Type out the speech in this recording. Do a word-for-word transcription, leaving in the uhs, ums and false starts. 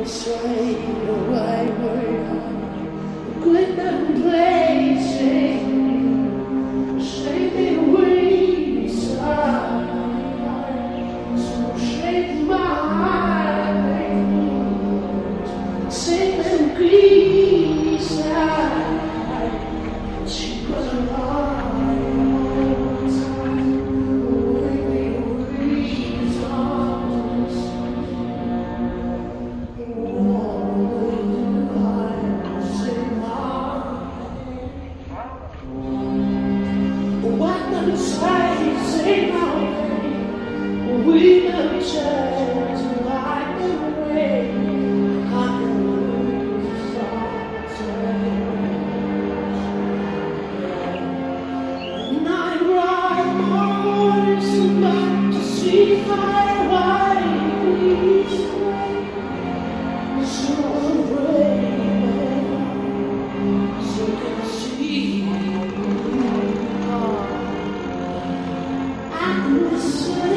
Straight away, good and blazing, shaping wings, so shape my wings, singing peace. She was a long time waiting reasons. We never change like the rain. I can lose and I ride my horse back to see my wife. So brave, so can see. I can say.